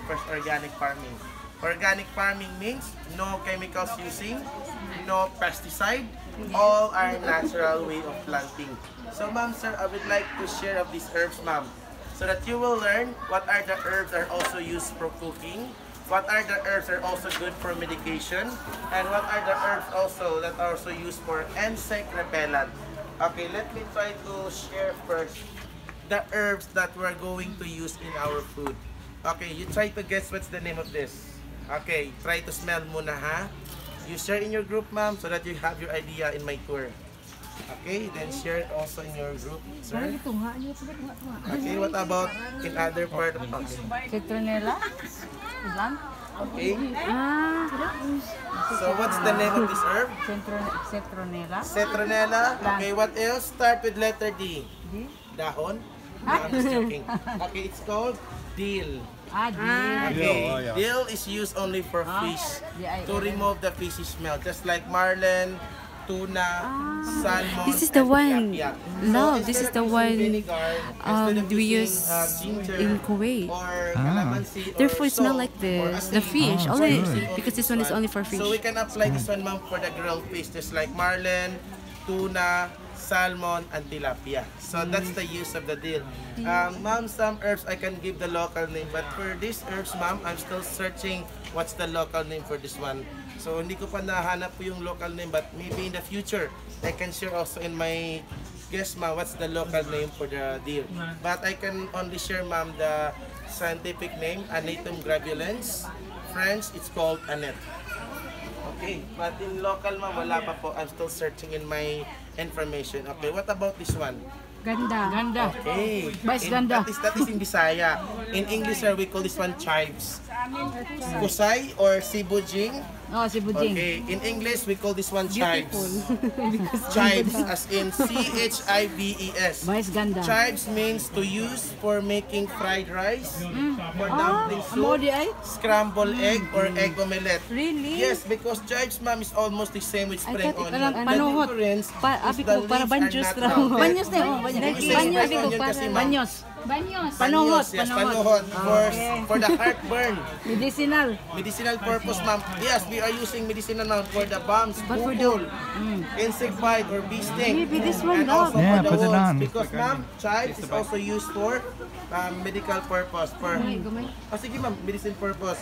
first organic farming. Organic farming means no chemicals using, no pesticide, all are natural way of planting. So ma'am, sir, I would like to share of these herbs, ma'am, so that you will learn what are the herbs are also used for cooking, what are the herbs are also good for medication, and what are the herbs also that are also used for insect repellent. Okay, let me try to share first the herbs that we're going to use in our food. Okay, you try to guess what's the name of this. Okay, try to smell muna ha. You share in your group, ma'am, so that you have your idea in my tour. Okay, then share it also in your group, sir. Okay, what about in other part of the Citronella? Okay. So what's the name of this herb? Citronella. Citronella. Okay, what else? Start with letter D. Dahon? No, I'm just joking. Okay, it's called dill. Dill. Okay, dill is used only for fish to remove the fishy smell, just like marlin, tuna, salmon. This is the one. tilapia. No, So this is instead the of one using vinegar, instead of we using, use ginger in Kuwait. or calamansi Their or food smell salt like or this. asin. The fish, So only we're using because this one is only for fish. So we can apply this one, ma'am, for the grilled fish, just like marlin, tuna, salmon, and tilapia. So that's the use of the dill. Ma'am, some herbs I can give the local name, but for these herbs, ma'am, I'm still searching what's the local name for this one. So hindi ko pa nahanap po yung local name, but maybe in the future, I can share also in my guess, ma'am, what's the local name for the dill. But I can only share, ma'am, the scientific name, Anatum gravulens. French, it's called Annette. Okay, but in local, ma'am, wala pa po. I'm still searching in my information. Okay, what about this one? Ganda. Okay. Vice ganda. That is in Bisaya. In English, sir, we call this one chives. Kusay or sibujing. Oh, si Bujing. Okay. In English, we call this one chives. Chives, as in C-H-I-V-E-S. Vice ganda. Chives means to use for making fried rice, for dumpling Amo soup, di ay? scrambled egg, or egg omelette. Really? Yes, because chives, ma'am, is almost the same with spring thought it onion. parang The panuhot. difference Abi is ko, the para leaves banjos are not raw. rounded. Banyos na yun. This is Banyos. spring Abi ko, onion para kasi, ma'am. Banyos. Panuhot, yes, panuhot. For the heartburn. Medicinal. Medicinal purpose, ma'am. Yes, we are using medicinal now for the bumps, But for bukol, insect bite, or bee sting. Maybe this one And daw. also Yeah, for the put it wounds. on. Because, ma'am, chives is also used for medical purpose. For, sige, ma'am, medicine purpose.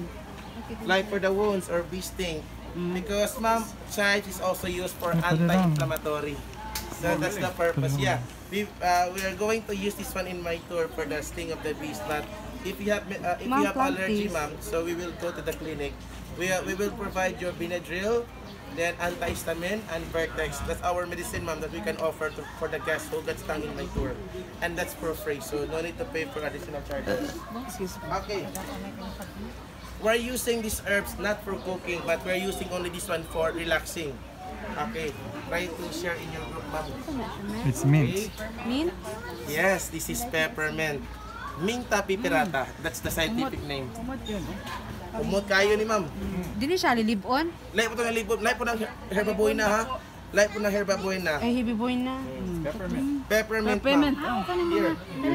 Like for the wounds or bee sting. Because, ma'am, chives is also used for Yeah, put it on. anti-inflammatory. So that's the purpose. Yeah, we are going to use this one in my tour for the sting of the bees. But if you have allergy, ma'am, so we will go to the clinic. We will provide you Benadryl, then antihistamine and Vertex. That's our medicine, ma'am, that we can offer for the guests who get stung in my tour, and that's for free. So no need to pay for additional charges. Okay. We're using these herbs not for cooking, but we're using only this one for relaxing. Okay, try to share in your group, ma'am. It's mint. Okay. Mint? Yes, this is peppermint. Minta pipirata. That's the scientific name. Umot kayo ni ma'am. Dili siya lilibon? Lahat po ng libot, lahat po ng herbabuena ha. Lahat po ng herbabuena. Ay, hibiboy na. Peppermint, Peppermint. ma'am. Here.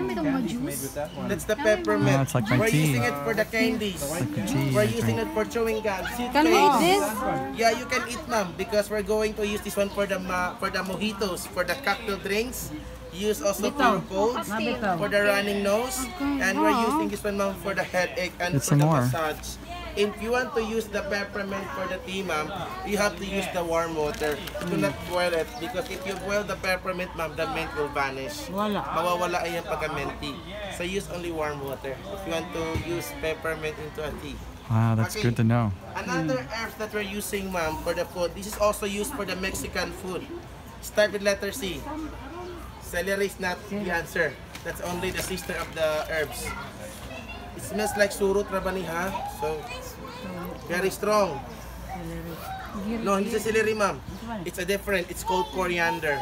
That's the Oh, peppermint. it's like my We're tea. using it for the candies. tea, We're I using think. it for chewing gum. Can we eat this? Yeah, you can eat, ma'am, because we're going to use this one for the mojitos, for the cocktail drinks. Use also for colds, for the running nose, and we're using this one, ma'am, for the headache and Get for some the more. massage. If you want to use the peppermint for the tea, ma'am, you have to use the warm water. Do not boil it, because if you boil the peppermint, ma'am, the mint will vanish. Wala. Mawawala ay yung pagka-minty. So use only warm water if you want to use peppermint into a tea. Wow, that's good to know. Another herbs that we're using, ma'am, for the food. This is also used for the Mexican food. Start with letter C. Celery is not the answer. That's only the sister of the herbs. It smells like surut rabani, ha? So, very strong. No, hindi sa celery, ma'am. It's a different. It's called coriander.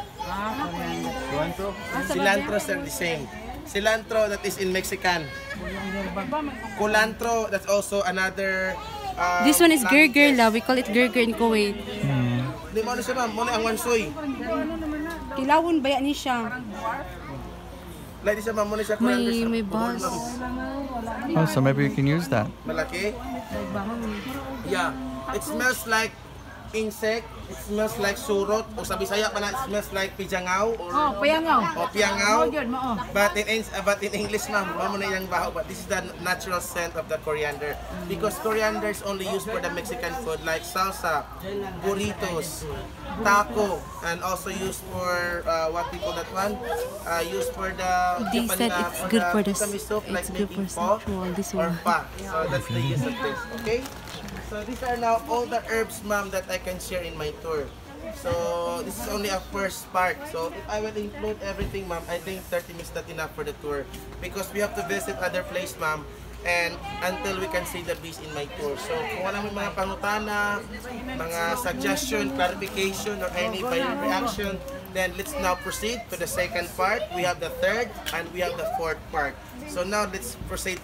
Cilantro, sir, the same. Cilantro, that is in Mexican. Culantro, that's also another. This one is plant girgirla. We call it girgir in Kuwait. Di mo ano siya, ma'am. Muna ang wansoy. Kilawon ba yan ni siya? Like di siya, ma'am. Muna siya coriander. May buzz. Oh, so maybe we can use that. Malaki? Yeah. It smells like insect. It smells like surot. O sa Bisaya pa na, it smells like pijangaw. Or, Oh, payangaw. o piangaw. Oh, yun, mao. But in English, ma'am, mamo na yung baho. But this is the natural scent of the coriander. Because coriander is only used for the Mexican food like salsa, burritos, taco, and also used for what we call that one? Used for the They said it's good for the sesame soup, like it's good making for pho sexual. This or one. pa. So that's the use of this. Okay. So these are now all the herbs, ma'am, that I can share in my tour. So this is only a first part. So if I will include everything, ma'am, I think 30 minutes not enough for the tour because we have to visit other place, ma'am, and until we can see the beast in my tour. So kung wala may mga pangutana, mga suggestion, clarification, or any final reaction, then let's now proceed to the second part. We have the third and we have the fourth part. So now let's proceed.